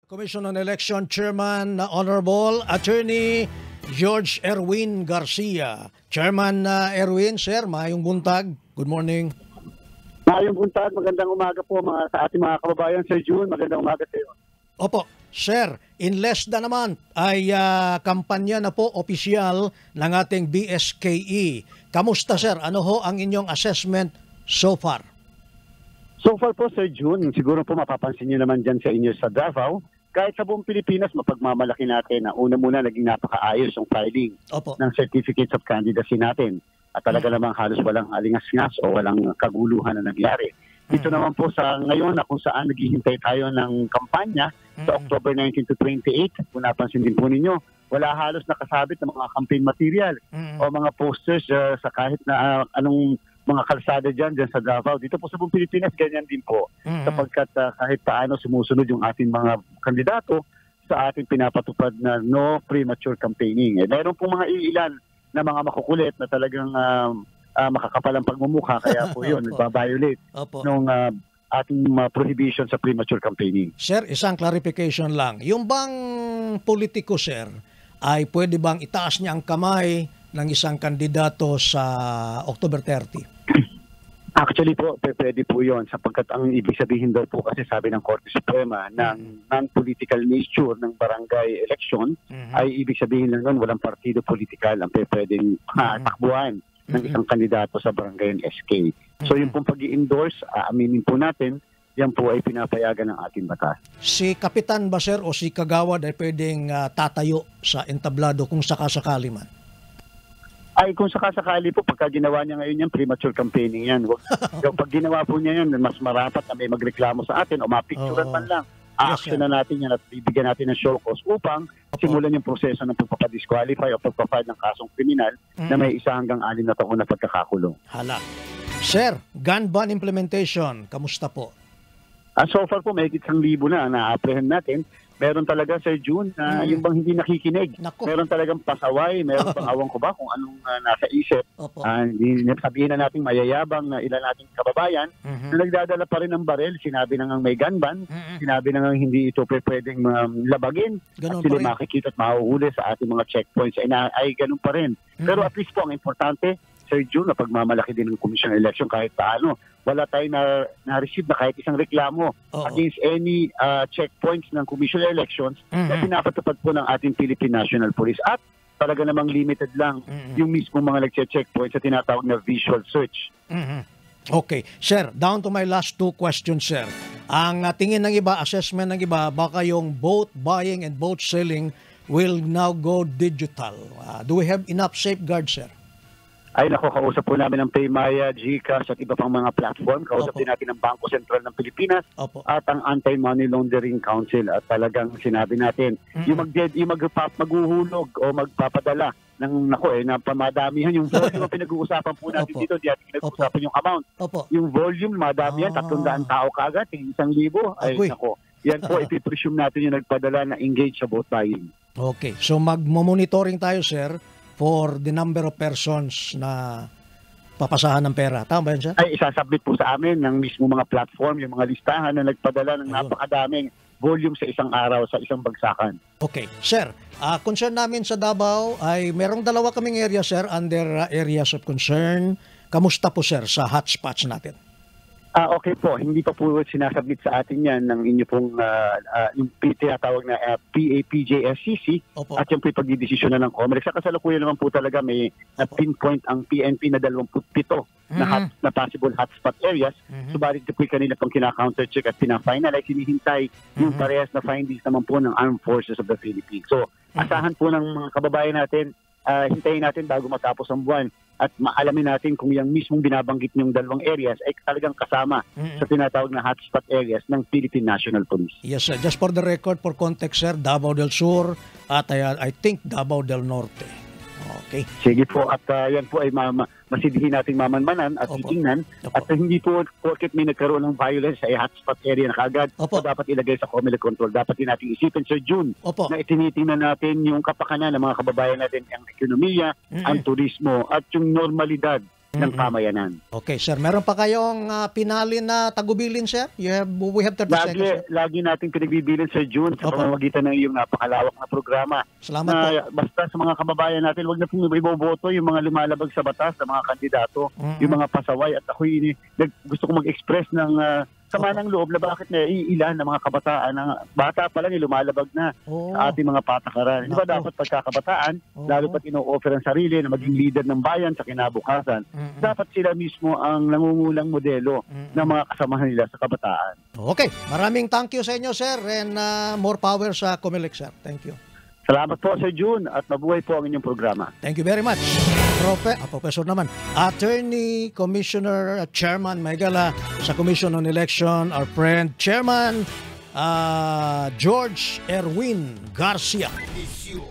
Commission on Election Chairman Honorable Attorney George Erwin Garcia. Chairman Erwin, sir, mayong buntag. Good morning. Mayong buntag, magandang umaga po sa ating mga kababayan. Sir June, magandang umaga sa iyo. Opo, sir, in less than a month ay kampanya na po opisyal ng ating BSKE. Kamusta, sir? Ano ho ang inyong assessment so far? So far po, Sir June, siguro po mapapansin nyo naman dyan sa inyo sa Davao, kahit sa buong Pilipinas, mapagmamalaki natin na una muna naging napakaayos yung filing ng certificates of candidacy natin. At talaga namang halos walang alingas-ngas o walang kaguluhan na nangyari. Dito naman po sa ngayon na kung saan naghihintay tayo ng kampanya sa October 19 to 28, kung napansin din po ninyo, wala halos nakasabit ng mga campaign material o mga posters sa kahit na anong mga kalsada dyan sa Davao. Dito po sa buong Pilipinas, ganyan din po. Sapagkat kahit paano sumusunod yung ating mga kandidato sa ating pinapatupad na no premature campaigning. Meron pong mga ilan na mga makukulit na talagang makakapalang pagmumukha. Kaya po yun, nagbabiolate nung ating prohibition sa premature campaigning. Sir, isang clarification lang. Yung bang politiko, sir, ay pwede bang itaas niya ang kamay ng isang kandidato sa October 30? Actually po, pwede po yun sapagkat ang ibig sabihin daw po kasi sabi ng Korte Suprema ng non-political nature ng barangay election ay ibig sabihin lang nun walang partido politikal ang pwedeng takbuhan ng isang kandidato sa barangay SK. So yung pong pag-i-endorse, aminin po natin, yan po ay pinapayagan ng ating batas. Si Kapitan ba, sir, o si Kagawad ay pwedeng tatayo sa entablado kung sakasakali man? Ay, kung sakasakali po, pagka ginawa niya ngayon yan, premature campaigning yan. Pag ginawa po niya yan, mas marapat na may magreklamo sa atin o mapicturan man lang. Action na natin yan at bibigyan natin ng show cause upang simulan yung proseso ng pagpapadisqualify o pagpapile ng kasong kriminal na may 1 hanggang 6 na taon na pagkakakulong. Hala. Sir, gun ban implementation, kamusta po? So far po, may 1,000 na na-apprehend natin. Meron talaga, Sir June, yung bang hindi nakikinig. Meron talagang pasaway, meron pang awang ko ba kung anong nasa isip. Sabihin na natin mayayabang na ilan nating kababayan na nagdadala pa rin ng barel. Sinabi na nga may gun ban, sinabi na nga hindi ito pwedeng labagin. At sila makikita at mahuhuli sa ating mga checkpoints. Ay ganun pa rin. Pero at least po, ang importante, Sir June, na pagmamalaki din ng Commission on Election kahit paano. Wala tayo na-receive na kahit isang reklamo against any checkpoints ng Commission on Elections na pinapatupad po ng ating Philippine National Police. At talaga namang limited lang yung mismo mga nagche-checkpoints sa tinatawag na visual search. Okay. Sir, down to my last 2 questions, sir. Ang tingin ng iba, assessment ng iba, baka yung vote buying and vote selling will now go digital. Do we have enough safeguards, sir? Ay nako, kausap po namin ng Paymaya, GCash at iba pang mga platform. Kausap din natin ng Bangko Sentral ng Pilipinas at ang Anti-Money Laundering Council. At talagang sinabi natin, yung maghuhulog o magpapadala ng na pamadamihan yung volume ang pinag-uusapan po natin dito. Di natin pinag-uusapan yung amount. Yung volume, madamihan, 300 tao kaagad, 1,000. Ay nako, yan po ipipresume natin yung nagpadala na engage sa vote buying. Okay, so mag-monitoring tayo, sir, for the number of persons na papasahan ng pera. Tama ba yan, sir? Ay, isasubmit po sa amin ng mismo mga platform, yung mga listahan na nagpadala ng napakadaming volume sa isang araw, sa isang bagsakan. Okay. Sir, concern namin sa Davao ay merong 2 kaming area, sir, under areas of concern. Kamusta po, sir, sa hotspots natin? Okay po, hindi pa po sinasabit sa atin yan ng inyo pong yung tinatawag na PAPJSCC at yung pagdidesisyon na ng COMELEC. Sa kasalukuyan naman po talaga may pinpoint ang PNP na 27 na possible hotspot areas. Subalit ito po yung kanila pang kina-counter-check at pina-finalize. Hinihintay yung parehas na findings naman po ng Armed Forces of the Philippines. So, asahan po ng mga kababayan natin, hintayin natin bago matapos ang buwan at maalamin natin kung yung mismong binabanggit niyong 2 areas ay talagang kasama sa tinatawag na hotspot areas ng Philippine National Police. Yes, sir. Just for the record, for context, sir, Davao del Sur at I think Davao del Norte. Okay. Sige po, at yan po ay masidihin nating mamanmanan at titingnan. At hindi po porket may nagkaroon ng violence sa hotspot area na kagad, so dapat ilagay sa COMELEC control. Dapat din natin isipin, Sir June, na itinitingnan natin yung kapakanan ng mga kababayan natin, ang ekonomiya, ang turismo, at yung normalidad ng pamayanan. Okay, sir. Meron pa kayong pinalin na tagubilin, sir? We have 30 seconds, sir. Lagi nating pinagbibilin sa June sa pamamagitan ng iyong napakalawak na programa. Salamat po. Basta sa mga kababayan natin, huwag na pong iboboto yung mga lumalabag sa batas, sa mga kandidato, yung mga pasaway. At ako gusto ko mag-express ng sama ng loob na bakit na iilan ng mga kabataan, ng bata pa lang lumalabag na sa ating mga patakaran. Di ba dapat pagkakabataan, lalo pat ino-offer ang sarili na maging leader ng bayan sa kinabukasan, dapat sila mismo ang nangungulang modelo ng mga kasamahan nila sa kabataan. Okay, maraming thank you sa inyo, sir, and more power sa Comelec, sir. Thank you. Salamat po, Sir June, at mabuhay po ang inyong programa. Thank you very much. Professor naman, Attorney, Commissioner, Chairman Maygala sa Commission on Election, our friend, Chairman George Erwin Garcia.